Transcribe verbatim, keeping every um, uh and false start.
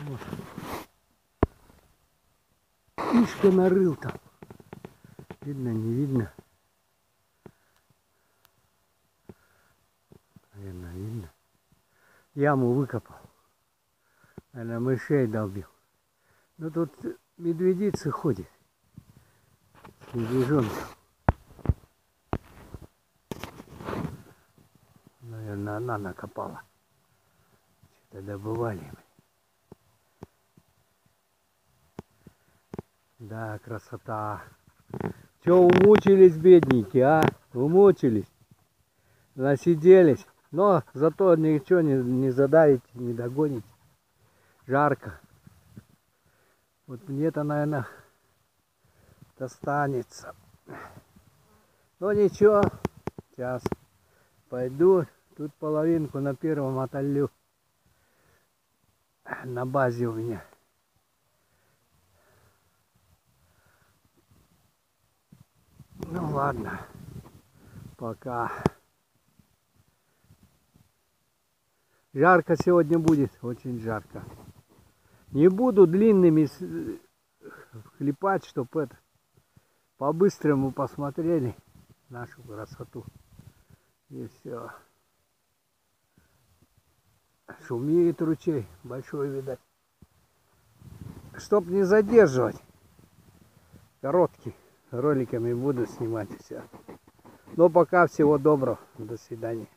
Вот. Ишка нарыл там. Видно, не видно. Наверное, видно. Яму выкопал. Наверное, мышей долбил. Ну тут медведицы ходят. Медвежонок. Наверное, она накопала. Что-то добывали. Да, красота. Че умучились, бедненькие, а? Умучились. Насиделись. Но зато ничего не, не задавите, не догоните. Жарко. Вот мне-то, наверное, достанется. Но ничего. Сейчас пойду. Тут половинку на первом отолью. На базе у меня. Ну ладно. Пока. Жарко сегодня будет. Очень жарко. Не буду длинными хлепать, чтобы это по-быстрому посмотрели нашу красоту. И все. Шумит ручей. Большой, видать. Чтоб не задерживать. Короткий. Роликами буду снимать все. Но пока всего доброго. До свидания.